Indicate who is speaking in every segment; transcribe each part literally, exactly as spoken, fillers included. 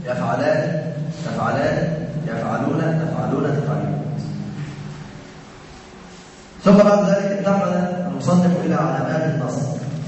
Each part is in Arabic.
Speaker 1: يفعلان تفعلان يفعلون تفعلون تفعلون. ثم بعد ذلك انتقل المصنف إلى علامات النصب.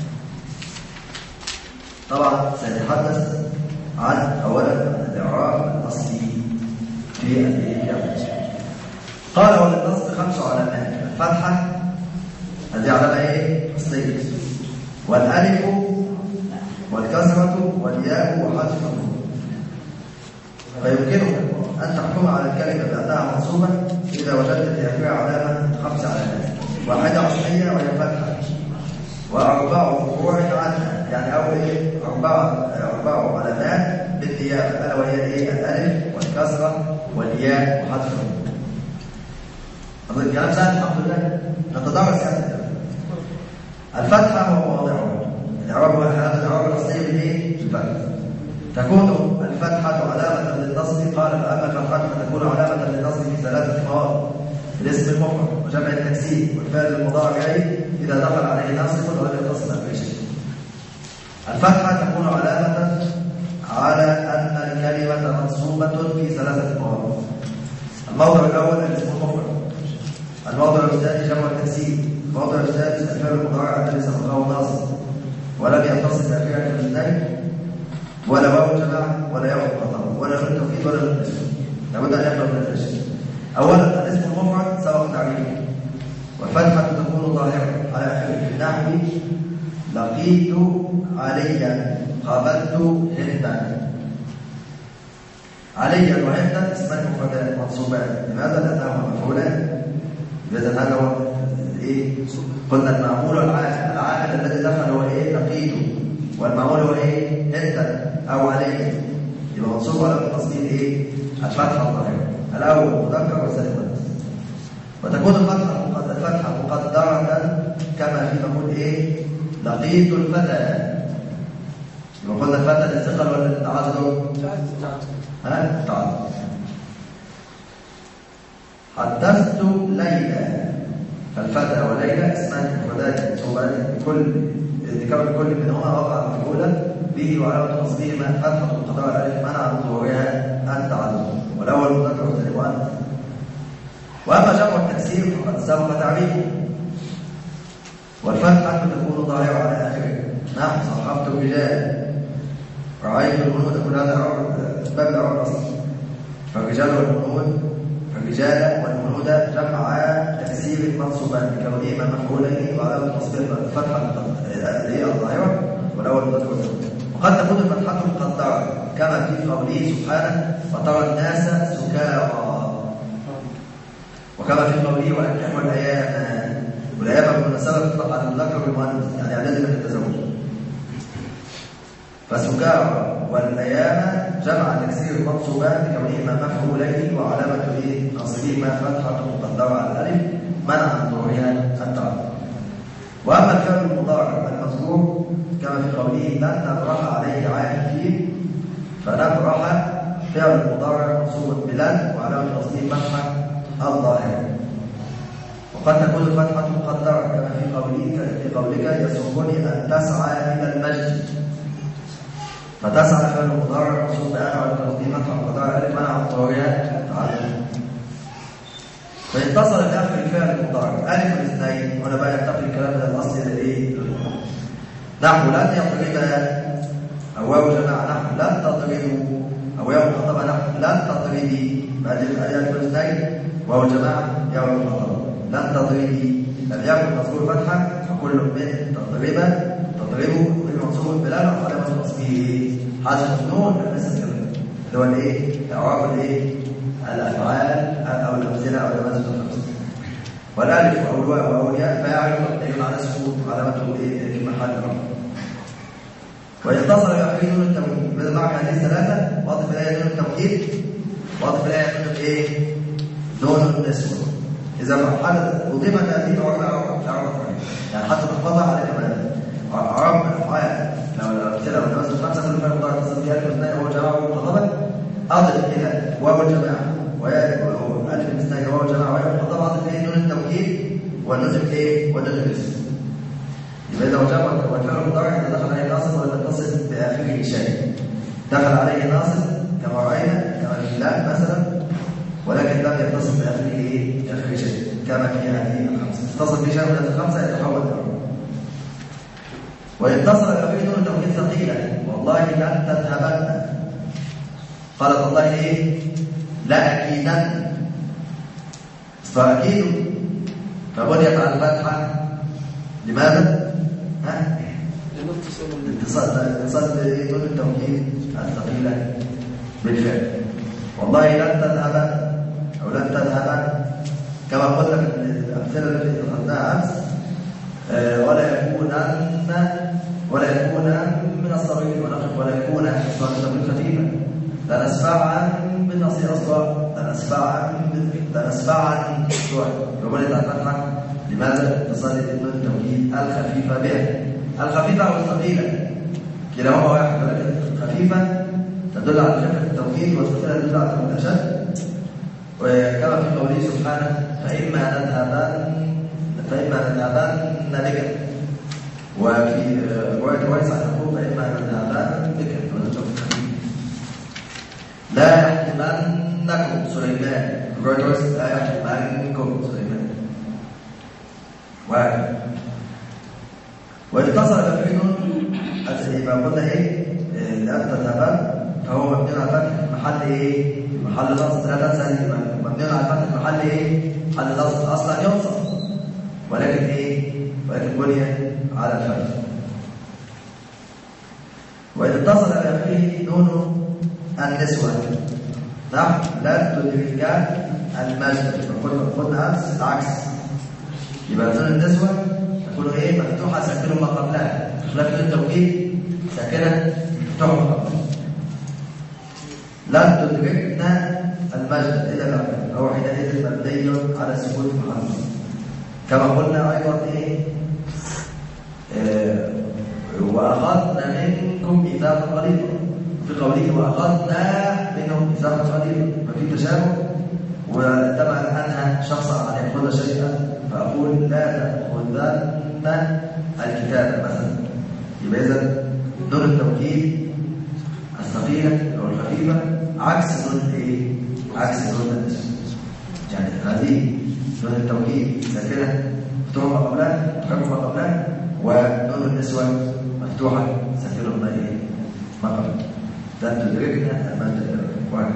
Speaker 1: طبعا سنتحدث عن أولا الإعراب الأصلي في الإعراب. قال وللنصب خمس علامات: الفتحة هذه علامة إيه؟ أصلية، والألف والكسرة والياء وحذف النون. فيمكنك أن تحكم على الكلمة بأنها منصوبة إذا وجدت في آخرها علامة خمس علامات: واحدة أصلية وهي الفتحة، وأربع فروع عنها، يعني أول إيه؟ أربع أربع علامات بالنيابة، ألا وهي إيه؟ الألف والكسرة والياء وحذف النون. أظن الكلام سهل الحمد لله، نتدرس يعني. الفتحة هو مواضعه، الإعراب هو هذا الإعراب الأصلي بالإيه؟ الفتحة. تكون الفتحة علامة للنصب. قال فأما الفتحة فتكون علامة للنصب في ثلاثة مواضع: الاسم المفرد وجمع التكسير والفعل المضارع إذا دخل عليه ناصب ولم يتصل به شيء. الفتحة تكون علامة على أن الكلمة منصوبة في ثلاثة مواضع: الموضع الأول الاسم المفرد، الموضع الثاني جمع التكسير، الموضع الثالث الفعل المضارع الذي سبقه ناصب ولم يتصل بآخره بالاثنين، ولا واو الجماعة ولا ياء القطع ولا نون التوكيد ولا نون التشبيه. لابد أن يفهم من الأشياء. أولا الاسم المفرد سبق تعريفه، والفتحة تكون ظاهرة على آخره نحو لقيت عليا قابلت هندا. عليا وهندا اسمان مفردان منصوبان. لماذا؟ لأنهما مفعولان. إذا هذا هو إيه؟ قلنا المعمول والعامل. العامل الذي دخل هو إيه؟ لقيت، والمعمول هو إيه؟ هندا أو عليا. يبقى منصوب على التصديق إيه؟ الفتحة الظاهرة. الأول مذكر والثاني مؤنث. وتكون الفتحة الفتحة مقدرة كما في نقول إيه؟ لقيت الفتى. يبقى قلنا الفتى للثقل ولا للتعذر؟ ها؟ تعذر. حدثت ليلى. فالفتى وليلى اسمان مفردان منصوبان بكل ذكر كل منهما وقع مفعولا به وعلامة نصبهما فتحة القضاء الألف منع من ظهورها التعذر. والأول مذكر والثاني مؤنث. وأما جمع التكسير فقد سبق تعريفه، والفتحة تكون ظاهرة على آخره نحو صحبت الرجال، رأيت الهنود. كل هذا باب الإعراب الأصلي. فالرجال والهنود الرجال والهنود جمع تكسير منصوبان بكونهما مفعولين وعلامة نصبهما الفتحة اللي هي الظاهرة، والأول مذكر والثاني. وقد تكون الفتحة مقدرة كما في قوله سبحانه وترى الناس سكارى، وكما في قوله وأنكحوا الأيام. والأيام بالمناسبة تطلق على المذكر والمؤنث، يعني الذي لم يتزوج. فسكارى والأيام جمع تكسير منصوبان بكونهما مفعولين وعلامة نصبهما فتحة مقدرة على الألف منع من ظهورها التعذر. وأما الفعل المضارع المذكور كما في قوله لن نبرح عليه عاكفين، فنبرح فعل المضارع منصوب بلن وعلامة نصبه فتحة الظاهرة. وقد تكون الفتحة مقدرة كما في قولك في قولك يسرني أن تسعى إلى المسجد، فتسعى فعل المضارع منصوب بأن وعلامة نصبه فتحة مقدرة ألف منع من ظهورها التعذر. فاتصل بآخر الفعل المضارع ألف الاثنين، وأنا بقى ينتقل الكلام من الأصل إلى إيه؟ نحو لن يضرب أو واو جماعة نحو لن تضربوا، أو يوم خطبة نحو لن تضربي. بعد الألف الاثنين واو جماعة يوم خطبة لن تضربي. لم يكن مذكور فتحة فكل من تضربه تضربه بمنصوب بلال وعلامة نصبه حذف النون الأساس اللي هو الإيه؟ إعراب الإيه؟ الأفعال أو الأمثلة أو الأمثلة الخمسة. والألف أو الواو أو الياء فاعل مبني على السكون وعلامته إيه؟ في محل رفع. واتصل بآخره نون التوكيد. بدل معك هذه الثلاثة واضف إليها نون التوكيد واضف إليها نون الإيه؟ نون النسوة. إذا حدث أضيفت هذه الأربعة يعني حتى تحفظها على كمان أعراب الأفعال لو الأمثلة والأمثلة الخمسة كل فعل مضارع يتصل بها ألف اثنين وهو جماعة ومخاطبة أضف إلى واو الجماعة وياء ألف اثنين وواو الجماعة وياء المخاطبة أضف إليه نون التوكيد ونزل إيه؟ ونزل الاسم. يبقى إذا وجب والفعل المضارع إذا دخل عليه ناصب ولا يتصل بآخره شيء. دخل عليه ناصب كما رأينا كما في لا مثلا، ولكن لم يتصل بآخره إيه؟ بآخره شيء كما في هذه الخمسة. اتصل به شيء من الخمسة يتحول إلى واتصل به نون توكيد ثقيلا، والله لن تذهبن. قالت الله إيه؟ لأكيدن، فأكيد فبنيت على الفتحة. لماذا؟ ها؟ الاتصال الاتصال بنون التوكيد الثقيلة بالفعل. والله لن تذهبن أو لن تذهبن كما قلنا في الأمثلة التي أخذناها أمس. أه ولا يكونن ولا يكون من الصغير ولا يكون صغير خفيفا لنسفعا بالنصير أصلا لنسفعا لنسفعا فبنيت على الفتحة. لماذا؟ اتصال بنون التوكيد الخفيفة بها. الخفيفة أو الثقيلة كلاهما واحد، ولكن الخفيفة تدل على خفة التوكيد والثقيلة تدل على التوكيد أشد. وكما في قوله سبحانه فإما نذهبن فإما نذهبن بك، وفي رواية ويسع يقول فإما نذهبن بك لا يحكمنكم سليمان، رواية ويسع لا يحكمنكم سليمان. واحد. واتصل بفعل يبقى قلنا ايه؟ الأب تذهبن فهو مبني على فتح محل ايه؟ محل نصب. لا تنسى مبني على فتح محل ايه؟ محل نصب اصلا ينصب، ولكن ايه؟ ولكن بني على الفتح. وإذا اتصل بآخره نون النسوة نحو لا تدرك المجد، قلنا أمس العكس. يبقى نون النسوة تكون ايه؟ مفتوحة ساكنة ما قبلها، خلاف نون التوكيد ساكنة مفتوحة ما قبلها. لن تدركنا المجد إلا الأمر، أو حينئذ مبني على السكون في محل. كما قلنا أيضا إيه؟ آه وأخذنا منكم ميثاقا غليظا، في قوله وأخذنا منهم ميثاقا غليظا ففي تشابه. وطبعا أنهى شخصا أن يأخذ شيئا فأقول لا تأخذن الكتاب مثلا. يبقى إذا نون التوكيد الثقيلة أو الخفيفة عكس نون إيه؟ عكس نون النسوة. يعني هذه نون التوكيد ساكنة مفتوحة ما قبلها تحكم ما قبلها، ونون النسوة مفتوحة ساكنة ما إيه؟ ما قبلها. لن تدركنا المادة واحد.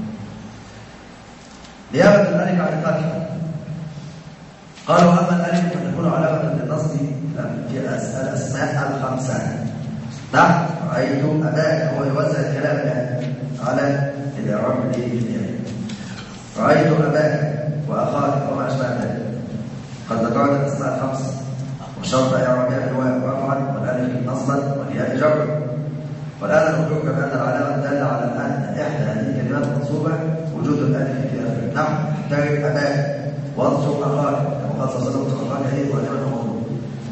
Speaker 1: نيابة الألف عن الفتحة. قالوا أما الألف فتكون علامة للنصب في الأسماء الخمسة. نعم رأيت أباك، هو يوزع الكلام الآن على الإعراب الإيه؟ رأيت أباك وأخاك وما أشبه ذلك. قد ذكرت الأسماء الخمسة وشرط إعرابها بالواو رفعا والألف نصبا والياء جرا. والآن نخبرك بأن العلامة الدالة على أن إحدى هذه الكلمات منصوبة وجود الألف في آخره. نعم احترم أباك وانصر أخاك كما قال صلى الله عليه وسلم أخاك إيه وأنعم المظلوم.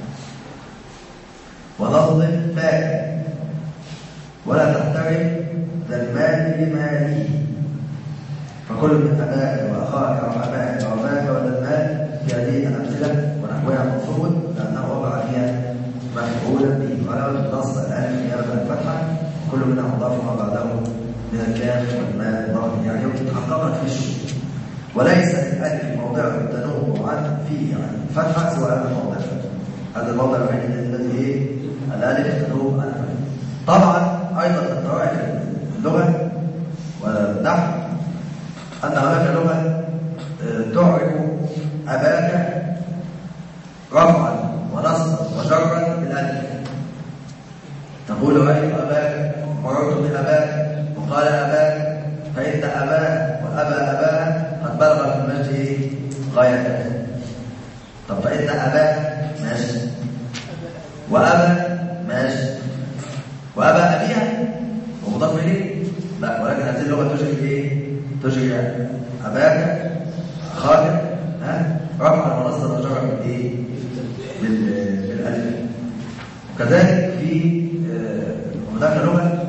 Speaker 1: ونظم باك ولا تحترم ذا المال بماله، فكل من أباك وأخاك وأباك وأباك وذا المال في هذه الأمثلة ونحوها منصوب لأنه وقع فيها مفعولا به. وعلامة النصب الألف نيابة عن الفتحة، كل منها مضاف ما بعده من الكاف والماء مضاف، يعني تحققت في الشروط. وليس الألف موضع التنوع عن فيه عن الفتحة سواء هذا الموضع هذا الموضع الوحيد الذي ايه؟ الألف تنوع عن الفتحة. طبعا أيضا من طرائق اللغة والنحو أن هناك لغة تعرف أباك رفعا ونصبا وجرا بالألف. تقول رأيت أباك مررت بأباك وقال أباك، فإن أباك وأبا أباك قد بلغ في المجد غايته. طب فإن أباك ماشي وأبا ماشي وأبا أبيها ومضاف إليه لا، ولكن هذه اللغة تجري إيه؟ تجري أباك أخاك ها رفعا ونصبا وجرا بالإيه؟ بالألف. وكذلك في هناك لغة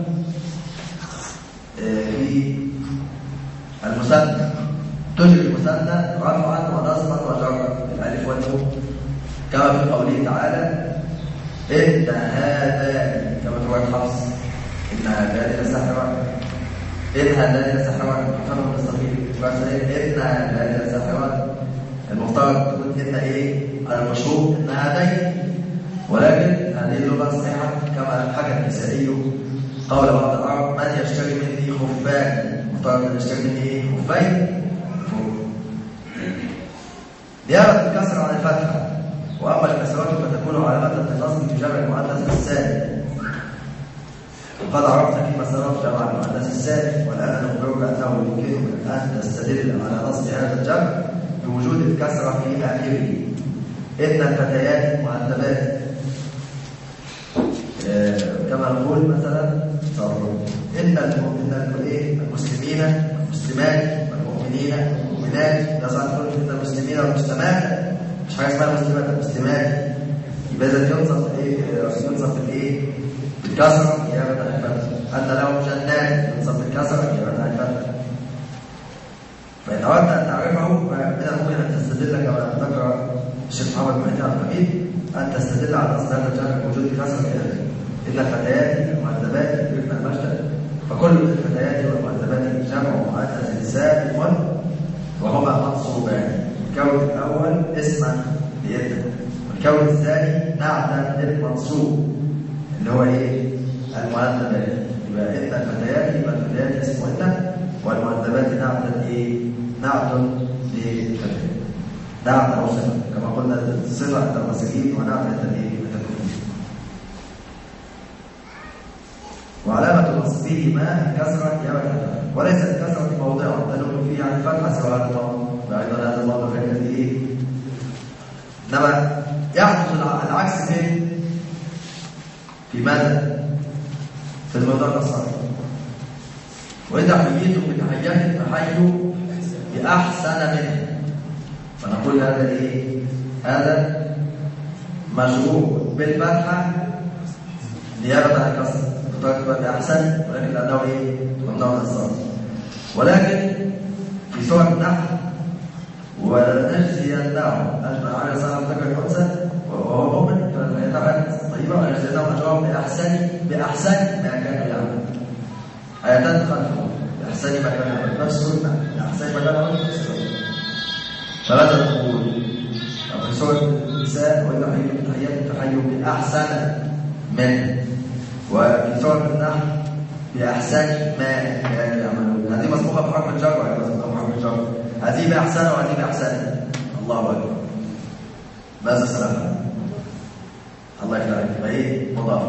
Speaker 1: في المثنى تجري المثنى رفعا ونصبا وجرا بالالف والنون، كما في قوله تعالى ان هذان، كما في رواية حفص ان هذان لساحران. إنها لا يتسحران محترم بالصغير إنها لا يتسحران المفترض تكون إن إيه على المشهور إن هذين، ولكن هذه اللغة الصحيحة كما حكى الكسائي قول بعض العرب من يشتري مني خفان، مفترض أن يشتري مني إيه خفين. نيابة الكسر عن الفتحة، وأما الكسرات فتكون علامة للنصب في جمع المؤنث السالم. وقد عرفت كيف صرف جمع المؤنث السالم، والآن نخبرك أنه يمكنك أن تستدل على نصب هذا الجمع بوجود الكسرة في آخره. إن الفتيات مؤدبات، آه كما نقول مثلا إن المسلمين المسلمات والمؤمنين المؤمنات، يصح تقول إن المسلمين والمسلمات، مش حاجة اسمها المسلمات المسلمات، يبقى إذا ينصب إيه ينصب بالإيه بالكسرة نيابة عن الفتح. أن لهم جنات ينصب بالكسرة نيابة عن الفتح. فإن أردت أن تعرفه فمن الممكن أن تستدل كما ذكر الشيخ محمد بن عبد الحميد أن تستدل على أصل هذا الجمع بوجود كسرة كذلك. إن الفتيات المؤدبات يدركن المجد، فكل الفتيات والمؤدبات جمع مؤنث سالم وهما منصوبان. الكون الأول اسما لإذن، والكون الثاني نعتا للمنصوب اللي هو إيه المؤدبات. يبقى إن الفتيات يبقى الفتيات اسم إن، والمؤدبات نعتا إيه نعت للفتيات، نعت أو صفة كما قلنا صفة التماثيل ونعت التدريب. وعلامة نصبه ما كسرة يا فتحة، وليس الكسرة موضعا تدل فيه عن الفتحة سواء الضم، وأيضا هذا الموضوع فكرة إيه؟ إنما يحدث العكس فين؟ في ماذا؟ في الموضوع الأصلي. وإذا حييتم بتحيات فحيوا بأحسن منه، فنقول هذا إيه؟ هذا مجرور بالفتحة نيابة عن الكسر، تكتب بأحسن، ولكن لأنه إيه؟ ممنوع من الصرف. ولكن في سورة النحل ولنجزينهم أجمع على صاحب ذكر الأنثى وهو مؤمن فيتعب طيبة، ولنجزينهم أجرهم بأحسن بأحسن ما كانوا يعملون. آياتان خلفهم بأحسن ما كانوا يعملون، نفس سورة بأحسن ما كانوا يعملون. فماذا نقول؟ في سورة النساء وإذا حييتم تحية فحيوا بأحسن منه، وفي سورة النحل بأحسن ما كانوا يعملون. هذه مسبوقة بحرف الجر وهذه مسبوقة بحرف الجر، هذه بأحسن وهذه بأحسن. الله أكبر. ماذا سلام؟ الله يكرمك. يبقى إيه؟ مضاف.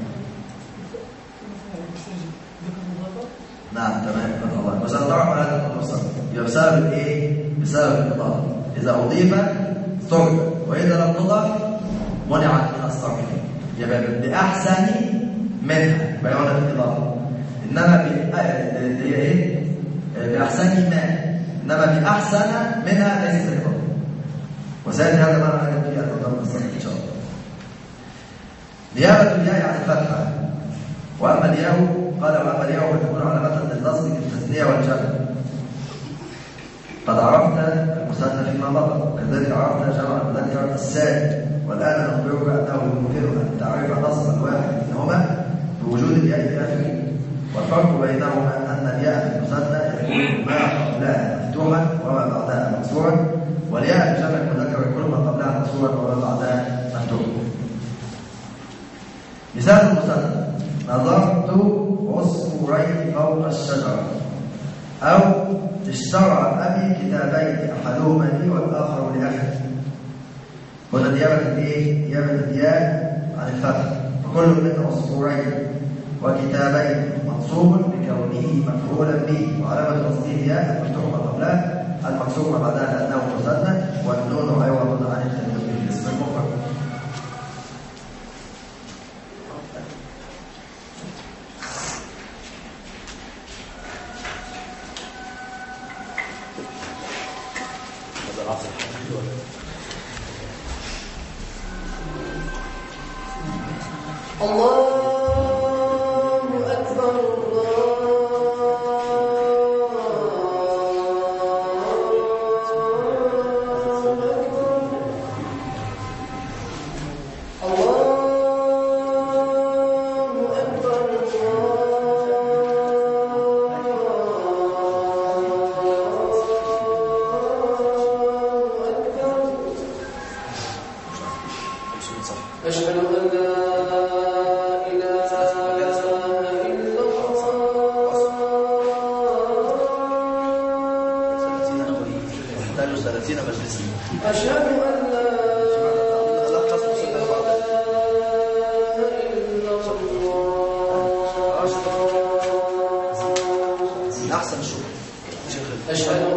Speaker 1: نعم تمام الله. بس هنطرح على هذا المفصل. يبقى بسبب إيه؟ بسبب الإضافة. إذا أضيف صرف، وإذا لم تضاف منعت من الصرف. يبقى بأحسن منها بيان الإضافة، إنما هي إيه؟ بأحسن ما، إنما بأحسن منها ليست الإضافة. وسيأتي هذا ما نعلم فيه الإضافة الصحيح إن شاء الله. نيابة الياء عن الفتحة، وأما الياء قال وأما الياء فتكون علامة للنصب بالتثنية والجمع. قد عرفت المثنى فيما مضى، كذلك عرفت جمع المذكر السالم، والآن نخبرك أنه يمكنك أن تعرف نصب الواحد منهما بوجود الياء الآخرة. والفرق بينهما أن الياء المثنى يكون ما قبلها مفتوحا وما بعدها مكسورا، والياء الجمع المذكر يكون ما قبلها مكسورا وما بعدها مفتوحا. مثال المثنى: نظرت عصفورين فوق الشجرة، أو اشترى أبي كتابين أحدهما لي والآخر لأخي. هنا نيابة الإيه؟ نيابة الياء عن الفتح، فكل من عصفورين وكتابين منصوب بكونه مفعولا به، وعلامة نصبه الياء المفتوح ما قبلها المكسور ما بعدها لأنه مثنى، والنون عوض عن التنوين في اسم المفرد.
Speaker 2: الله أكبر الله
Speaker 1: ستين مجلسا.
Speaker 2: أشهد أن لا
Speaker 1: أحسن شو
Speaker 2: أشهد أن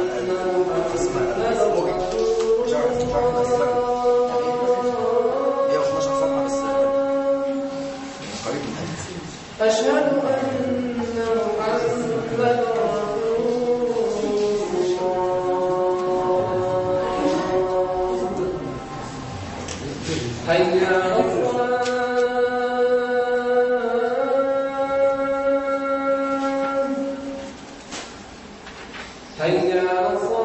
Speaker 2: أشهد أن محمدا حي على الصلاة حي على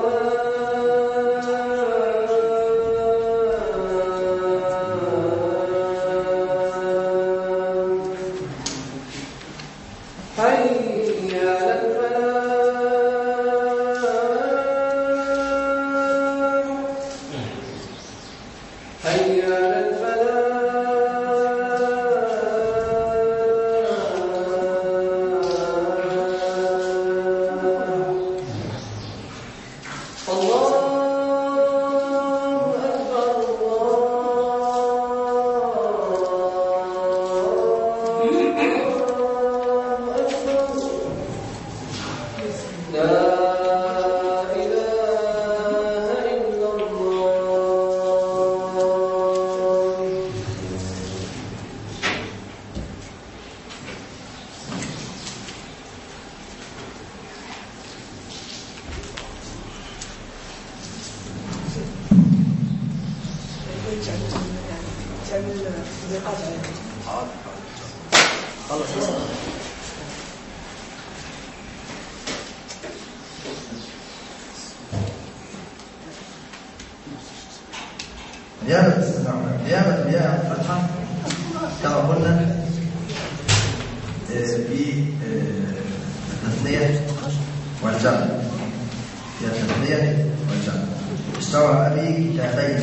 Speaker 1: نيابة نيابة نيابة الفتحة كما قلنا في التثنية والجمع في التثنية والجمع. اشترى أبي كتابين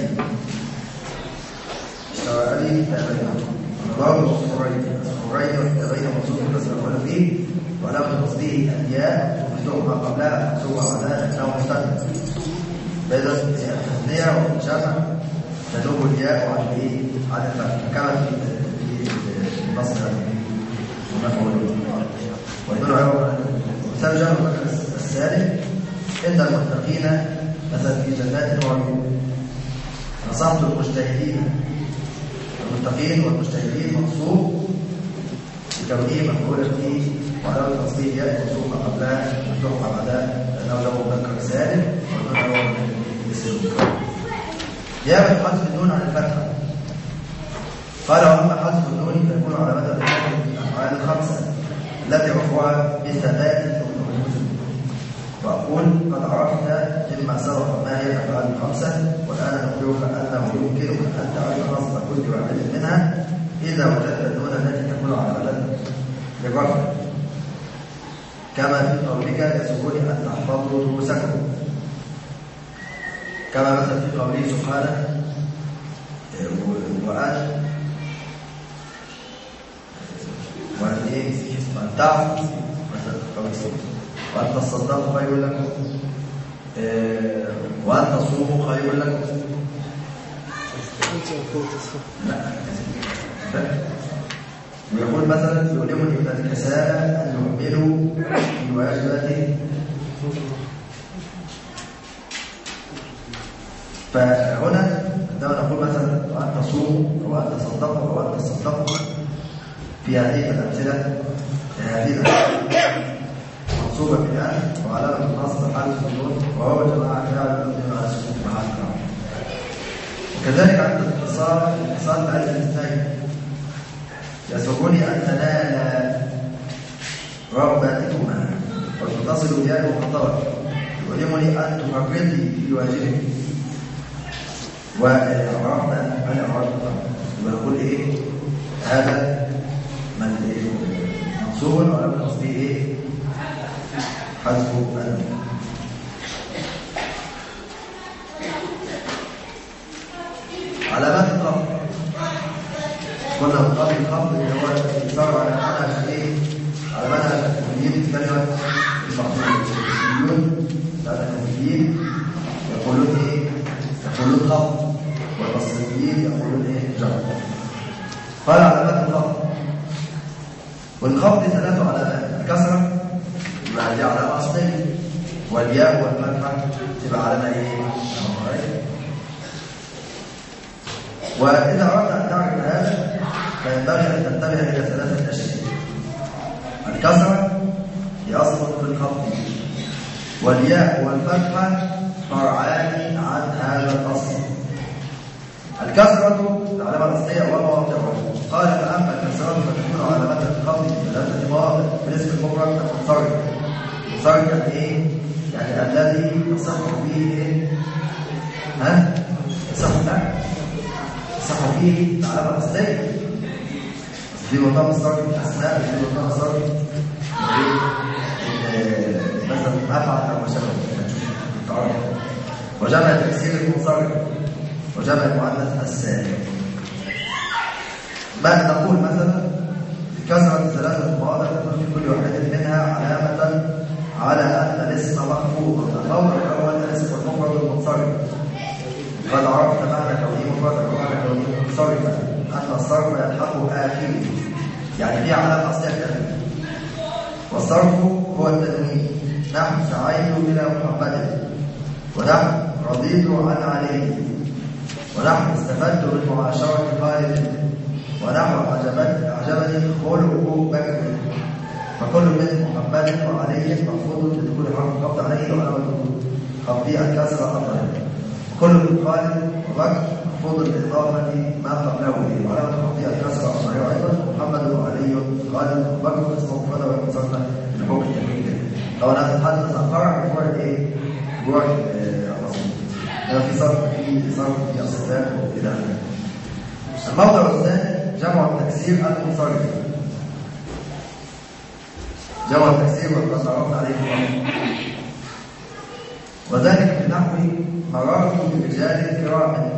Speaker 1: اشترى أبي كتابين الله الصورين الصورين والكتابين منصوب بس الأول فيه ولم تصديه الياء مفتوح ما قبلها مكتوب على أنه مستقبل. فإذا التثنية والجمع تدوب الياء عن ايه؟ عن الفتح كما في النص المفعول ويدل على مثال جمع السالم ان المتقين مثلا في جنات وعيون. نصحت المجتهدين المتقين والمجتهدين منصوب بكونه مفعولا به وعلى التصديق ياء منصوب ما قبلها مفتوح ما بعدها لانه له مذكر سالم ويدل على اسم نيابة حذف النون عن الفتحة. قال واما حذف النون فيكون على مدى الافعال الخمسه التي رفعها بثبات وجود. واقول قد عرفت مما سبق ما هي الافعال الخمسه والان نخبرك انه يمكنك ان تعرف نصب كل واحد منها اذا وجدت النون التي تكون على مدى الرفع كما في قولك يسرني ان تحفظوا دروسكم كما مثلا في قوله سبحانه وأن وأن إيه وأن تعفوا مثلا وأن تصدقوا خير لكم وأن تصوموا خير لكم. لا ويقول مثلا يؤلمني من الكسالى أن يعملوا في واجباته. فهنا عندما نقول مثلا وأن تصوموا وأن تصدقوا وأن تصدقوا في هذه الأمثلة هذه الأمثلة منصوبة بالآن وعلامة النصب حالة النون وهو جماعة فعل مبني على السكون في محل رفع. وكذلك عند الاتصال الاتصال بألف الاثنين يسرني أن تنال رغباتكما وتتصل بياء المخاطبة يؤلمني أن تفرطي في واجبك وعرفنا من عرفنا ونقول ايه هذا من منصوب ولا من قصده ايه حذف النون. علامات الخفض قلنا قبل الخفض اللي هو يصار على منهج ايه على منهج الكلمه المخفوضه. الكلميون لا الكلميين يقولون بالخفض والبصريين يقولون ايه جر. قال علامات الخفض. والخفض ثلاث علامات: الكسره يبقى دي علامه اصليه، والياء والفتحه تبقى علامه ايه؟ واذا اردت ان تعرف هذا فينبغي ان تنتبه الى ثلاثه اشياء: الكسره هي اصل في الخفض، والياء والفتحه فرعان عن هذا الاصل. الكسره العلامه الاصليه ومواضعها. قال فاما الكسره فتكون علامه الخفض في ثلاثه مواضع: بالاسم المفرد المنصرف. المنصرف يعني ايه؟ يعني الذي يصح فيه ايه؟ ها؟ يصح لا؟ يصح فيه العلامه الاصليه. دي وطن مصدر الاسماء، دي وطن مصدر ايه؟ مثلا افعل او ما شابه. وجمع تكسير المنصرف وجمع المؤنث السالم. ما نقول مثلا كسرة ثلاثة مواضع تكون في كل واحدة منها علامة على أن الاسم مخفوض. الموضع الأول الاسم المفرد المنصرف. قد عرفت معنى كونه مفرد ومعنى كونه منصرفا أن الصرف يلحقه آخره، يعني في علامة أصلية. والصرف هو التنوين. نحن سعيت إلى محمد، ونحن رضيت عن علي، ونحن استفدت من معاشرة خالد، ونحن أعجبني خلق بكر. فكل من محمد وعلي مخفوض لدخول حرف الخفض عليه وعلامة خفضه الكسرة أطلق. كل من خالد وبكر مخفوض لإضافة ما قبله وعلامة خفضه الكسرة أطلق أيضا. محمد وعلي خالد وبكر اسمه مفرد ومنصرف لحكم التكوين. لو أنا أتحدث عن فرع بفرع إيه؟ جوع الرسول. ده في صرف في صرف في الصفات وإلى آخره. الموضع الثاني جمع التكسير المنصرف. جمع التكسير وقد عرفنا عليه الوقت، وذلك في نحو مررت برجال كرام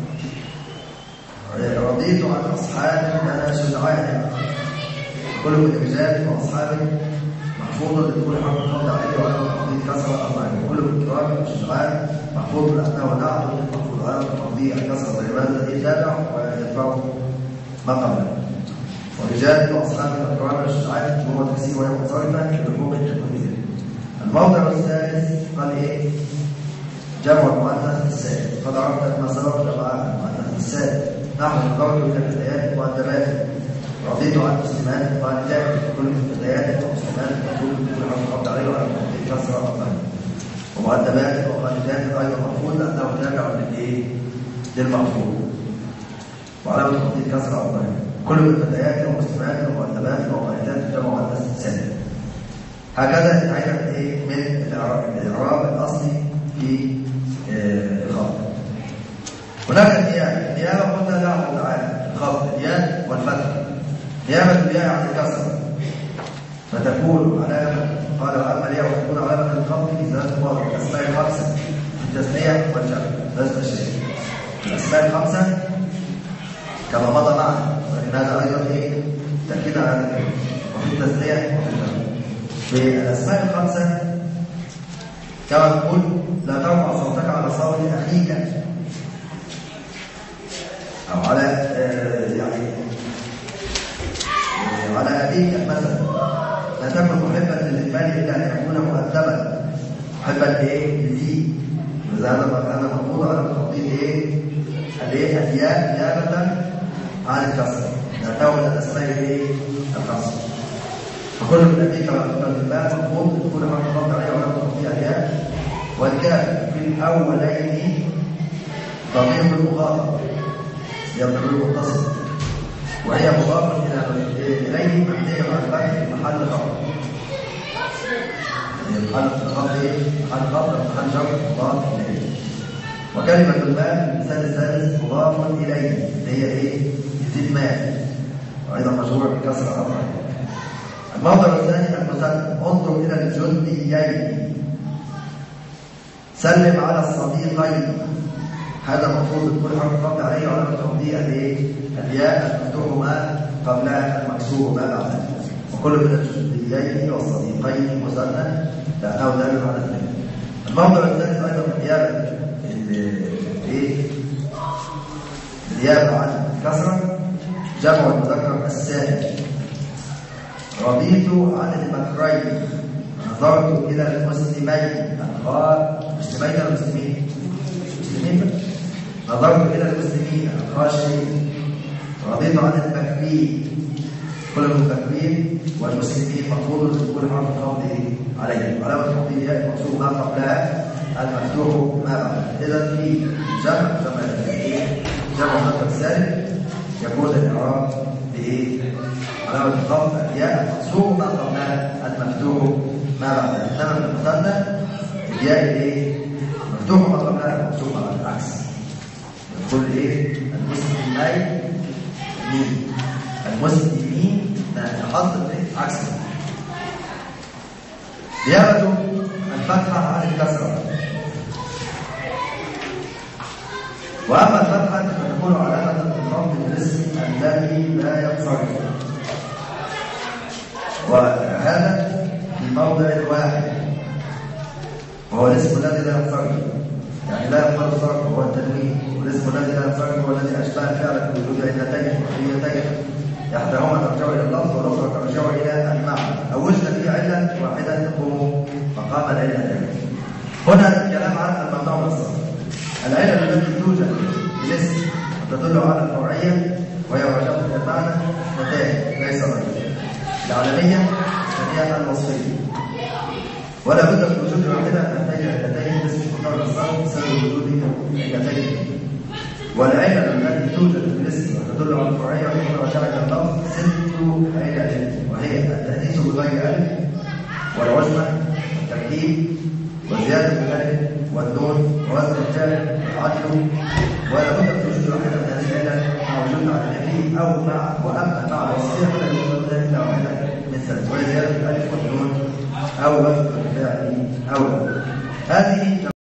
Speaker 1: رضيت عن اصحاب لنا شجعان. كل من الرجال واصحابه محفوظ لدخول حرف الخفض عليه وعلى تقدير كسره أربعين. كل من الكرام وشجعان محفوظ لانه نعت محفوظ على تقدير الكسره الرمال الذي يتابع ويدفعه ما قبله. ورجال واصحاب الكرام والشجعان هو تكسير وهي منصرفه لحقوق التكوين. الموضع الثالث قال ايه؟ جمع المؤنث السالم. قد عرفت ما سبق جمع المؤنث السالم. نحن نظرت الى الفتيات المؤدبات، رضيت عن مسلمات قانتات. كل الفتيات ومسلمات مكتوب بدون حرف الخفض عليه وعلى كسره أربعين. ومؤدبات وقانتات ايضا مفعول لانه تابع للايه؟ للمفعول وعلامه تقدير كسره أربعين. كل الفتيات ومسلمات ومؤدبات وقانتات جمع المؤنث السالم. هكذا انتهينا ايه؟ من الاعراب الاصلي في الخفض. هناك النيابه. النيابه قلنا لها تعالى الخفض الياء والفتح. نيابه الياء عن الكسره فتكون علامه. قال واما الياء وتكون علامه الخفض في ثلاث مواضع: الاسماء الخمسه في التثنيه والجمع. ثلاث اشياء: الاسماء الخمسه كما مضى معنا، ولكن هذا ايضا ايه؟ تاكيد على هذا الكلام. وفي التثنيه وفي الجمع. في الاسماء الخمسه كما نقول: لا ترفع صوتك على صوت اخيك، او على آه يعني آه على ابيك مثلا. لا تكن محبا للمال الا ان يكون مؤدبا. محبا لايه؟ لذي. اذا هذا هذا مفروض على تقدير ايه؟ الايه؟ الياء نيابه عن الكسر لانه من الاسماء الايه؟ الخمسه. فكل من ابيك محبا للمال مفروض تكون حرف الخفض عليه وعلى تقدير الياء. والكاف في الاولين ضمير المخاطب يضمر المتصل، وهي مضافه اليه مبنيه على الفتح في محل خفض. محل خفض ايه؟ محل خفض محل جر مضاف اليه. وكلمه المال في المثال الثالث مضاف اليه هي ايه؟ يزيد مال، وايضا مجرور بكسر الامر. الموضع الثاني المثنى. انظر الى الجنديين. سلم على الصديقين. هذا مفروض بكل حرف خفض عليه وعلامه تقدير الايه؟ الياء المفتوح ما قبلها المكسور ما بعدها. وكل من الجنديين والصديقين مثنى لانه دال على اثنين. الموضع الثالث ايضا النيابه ايه؟ نيابة عن الكسرة. جمع المذكر السالم. رضيت عن المكرين. نظرت إلى المسلمين. مسلمين ولا مسلمين؟ مسلمين. نظرت إلى المسلمين الخاشعين. رضيت عن المكرين. كل المكرين والمسلمين مفروض لكل حرف الخفض عليه. علامة الخفض هي المقصود ما قبلها المفتوح ما بعدها. إذا في جمع جمع جمع مذكر سالم يكون الإعراب بإيه؟ علامة الخفض الياء المقصود ما قبلها المفتوح ما بعدها. إنما المثنى الياء إيه؟ مفتوح ما قبلها المقصود ما بعدها. العكس. يقول إيه؟ المسلمين مين؟ المسلمين نحط عكس نيابة الفتحة عن الكسرة. وأما الفتحة فتكون علامة الخفض الاسم الذي لا ينصرف، وهذا في موضع واحد وهو الاسم الذي لا ينصرف، يعني لا يقبل الصرف هو التنوين. والاسم الذي لا ينصرف هو الذي أشبه فعلا بوجود علتين وحيتين إحداهما ترجع إلى اللفظ والأخرى ترجع إلى المعنى، أو وجد في علة واحدة تقوم مقام العلتين. هنا الكلام عن الممنوع من الصرف. العلة التي توجد في الاسم تدل على الفرعية وهي رجعت إلى المعنى نتائج ليس رجل. العالمية هي الوصفية، ولا بد من وجود واحدة من هذه العلتين باسم مقام الصرف بسبب وجود علتين. والعلة التي توجد في الاسم تدل على الفرعية وهي رجعت إلى اللفظ ست علل، وهي التأنيث بغير ألف، والعجمة، والتركيب، وزيادة الألف والنون، ووزن الفعل، والعدل. ولا بد من وجود واحدة من هذه العلل مع وجود عدلته أو مع وأما مع الوصفية فلا يوجد إلا واحدة من ثلاث، وهي زيادة الألف والنون أو وزن الفعل أو هذه